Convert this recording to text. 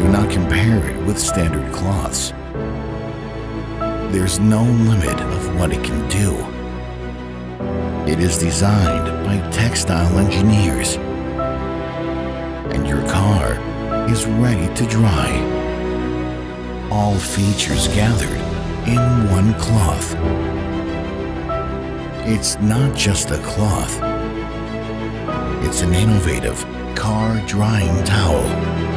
do not compare it with standard cloths. There's no limit of what it can do. It is designed by textile engineers, and your car is ready to dry. All features gathered in one cloth. It's not just a cloth. It's an innovative car drying towel